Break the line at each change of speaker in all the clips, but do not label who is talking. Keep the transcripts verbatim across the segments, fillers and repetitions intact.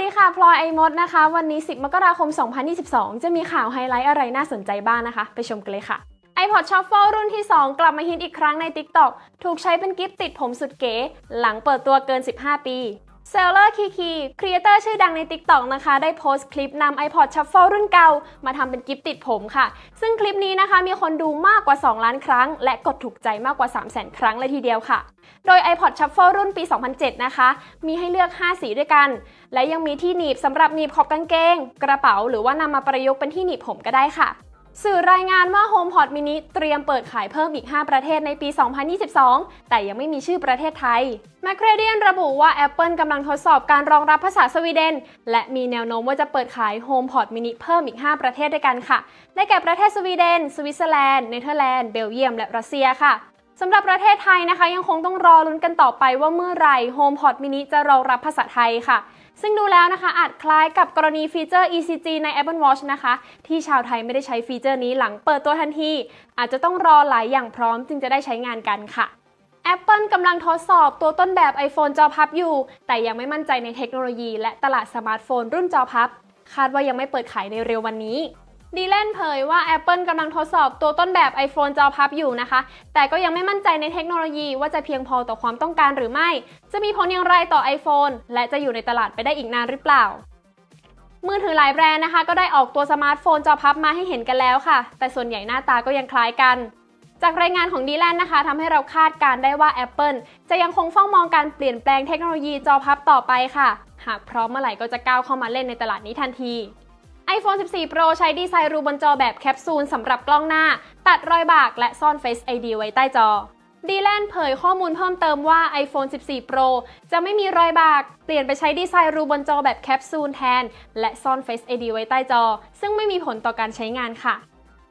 ดีค่ะพลอยไอมดนะคะวันนี้สิบมกราคมสองพันยี่สิบสองจะมีข่าวไฮไลท์อะไรน่าสนใจบ้างนะคะไปชมกันเลยค่ะ iPod Shuffle รุ่นที่สองกลับมาฮิตอีกครั้งใน TikTok ถูกใช้เป็นกิฟต์ติดผมสุดเก๋หลังเปิดตัวเกินสิบห้าปีเซลเลอร์คีคีครีเอเตอร์ชื่อดังใน TikTok นะคะได้โพสต์คลิปนำ iPod Shuffle รุ่นเก่ามาทำเป็นกิฟต์ติดผมค่ะซึ่งคลิปนี้นะคะมีคนดูมากกว่าสองล้านครั้งและกดถูกใจมากกว่า สามแสน ครั้งเลยทีเดียวค่ะโดย iPod Shuffle รุ่นปี สองพันเจ็ด นะคะมีให้เลือกห้าสีด้วยกันและยังมีที่หนีบสำหรับหนีบขอบกางเกงกระเป๋าหรือว่านำมาประยุกต์เป็นที่หนีบผมก็ได้ค่ะสื่อรายงานว่า HomePod mini เตรียมเปิดขายเพิ่มอีกห้าประเทศในปี สองพันยี่สิบสอง แต่ยังไม่มีชื่อประเทศไทย McCredian ระบุว่า Apple กำลังทดสอบการรองรับภาษาสวีเดนและมีแนวโน้มว่าจะเปิดขาย HomePod mini เพิ่มอีกห้าประเทศด้วยกันค่ะได้แก่ประเทศสวีเดนสวิตเซอร์แลนด์เนเธอร์แลนด์เบลเยียมและรัสเซียค่ะสำหรับประเทศไทยนะคะยังคงต้องรอลุ้นกันต่อไปว่าเมื่อไหร่ HomePod mini จะรองรับภาษาไทยค่ะซึ่งดูแล้วนะคะอาจคล้ายกับกรณีฟีเจอร์ อี ซี จี ใน Apple Watch นะคะที่ชาวไทยไม่ได้ใช้ฟีเจอร์นี้หลังเปิดตัวทันทีอาจจะต้องรอหลายอย่างพร้อมจึงจะได้ใช้งานกันค่ะ Apple กำลังทดสอบตัวต้นแบบ iPhone จอพับอยู่แต่ยังไม่มั่นใจในเทคโนโลยีและตลาดสมาร์ทโฟนรุ่นจอพับคาดว่ายังไม่เปิดขายในเร็ววันนี้ดีแลนเผยว่า Apple กำลังทดสอบตัวต้นแบบ iPhone จอพับอยู่นะคะแต่ก็ยังไม่มั่นใจในเทคโนโลยีว่าจะเพียงพอต่อความต้องการหรือไม่จะมีผลอย่างไรต่อ iPhone และจะอยู่ในตลาดไปได้อีกนานหรือเปล่ามือถือหลายแบรนด์นะคะก็ได้ออกตัวสมาร์ทโฟนจอพับมาให้เห็นกันแล้วค่ะแต่ส่วนใหญ่หน้าตาก็ยังคล้ายกันจากรายงานของดีแลนนะคะทำให้เราคาดการได้ว่า Apple จะยังคงเฝ้ามองการเปลี่ยนแปลงเทคโนโลยีจอพับต่อไปค่ะหากพร้อมเมื่อไหร่ก็จะก้าวเข้ามาเล่นในตลาดนี้ทันทีiPhone สิบสี่ Pro ใช้ดีไซน์รูบนจอแบบแคปซูลสำหรับกล้องหน้าตัดรอยบากและซ่อน Face ไอ ดี ไว้ใต้จอดีแลนเผยข้อมูลเพิ่มเติมว่า iPhone สิบสี่ Pro จะไม่มีรอยบากเปลี่ยนไปใช้ดีไซน์รูบนจอแบบแคปซูลแทนและซ่อน Face ไอ ดี ไว้ใต้จอซึ่งไม่มีผลต่อการใช้งานค่ะ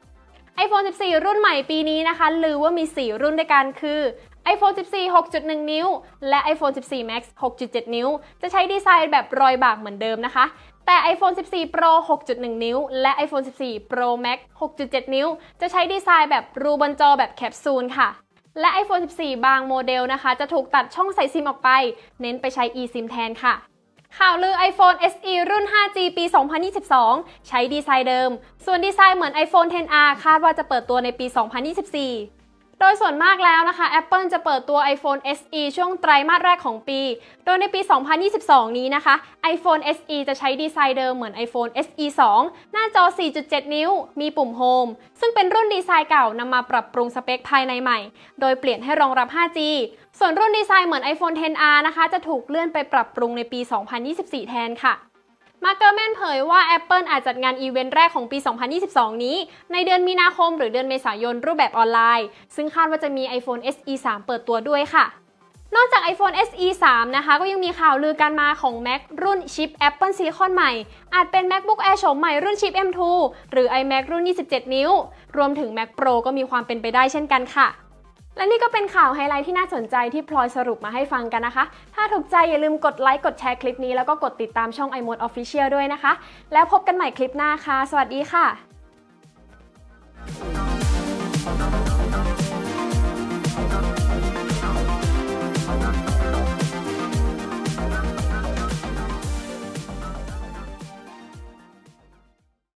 iPhone สิบสี่ รุ่นใหม่ปีนี้นะคะลือว่ามีสี่รุ่นด้วยกันคือ iPhone สิบสี่ หกจุดหนึ่ง นิ้วและ iPhone สิบสี่ Max หกจุดเจ็ด นิ้วจะใช้ดีไซน์แบบรอยบากเหมือนเดิมนะคะแต่ iPhone สิบสี่ Pro หกจุดหนึ่ง นิ้วและ iPhone สิบสี่ Pro Max หกจุดเจ็ด นิ้วจะใช้ดีไซน์แบบรูบนจอแบบแคปซูลค่ะและ iPhone สิบสี่ บางโมเดลนะคะจะถูกตัดช่องใส่ซิมออกไปเน้นไปใช้ eSIM แทนค่ะข่าวลือ iPhone เอส อี รุ่น ห้าจี ปี สองพันยี่สิบสอง ใช้ดีไซน์เดิมส่วนดีไซน์เหมือน iPhone เท็น อาร์ คาดว่าจะเปิดตัวในปี สองพันยี่สิบสี่โดยส่วนมากแล้วนะคะ Apple จะเปิดตัว iPhone เอส อี ช่วงไตรมาสแรกของปีโดยในปี สองพันยี่สิบสอง นี้นะคะ iPhone เอส อี จะใช้ดีไซน์เดิมเหมือน iPhone เอส อี สอง หน้าจอ สี่จุดเจ็ด นิ้วมีปุ่ม Home ซึ่งเป็นรุ่นดีไซน์เก่านำมาปรับปรุงสเปคภายในใหม่โดยเปลี่ยนให้รองรับ ห้าจี ส่วนรุ่นดีไซน์เหมือน iPhone เท็น อาร์ นะคะจะถูกเลื่อนไปปรับปรุงในปี สองพันยี่สิบสี่ แทนค่ะมาร์เกอร์แมนเผยว่า Apple อาจจัดงานอีเวนต์แรกของปี สองพันยี่สิบสอง นี้ในเดือนมีนาคมหรือเดือนเมษายนรูปแบบออนไลน์ซึ่งคาดว่าจะมี iPhone เอส อี สาม เปิดตัวด้วยค่ะนอกจาก iPhone เอส อี สาม นะคะก็ยังมีข่าวลือการมาของ Mac รุ่นชิป Apple Silicon ใหม่อาจเป็น MacBook Air โฉมใหม่รุ่นชิป เอ็ม ทู หรือ iMac รุ่นยี่สิบเจ็ด นิ้วรวมถึง Mac Pro ก็มีความเป็นไปได้เช่นกันค่ะและนี่ก็เป็นข่าวไฮไลท์ที่น่าสนใจที่พลอยสรุปมาให้ฟังกันนะคะถ้าถูกใจอย่าลืมกดไลค์กดแชร์คลิปนี้แล้วก็กดติดตามช่อง iMode Official ด้วยนะคะแล้วพบกันใหม่คลิปหน้าค่ะสวัสดีค่ะ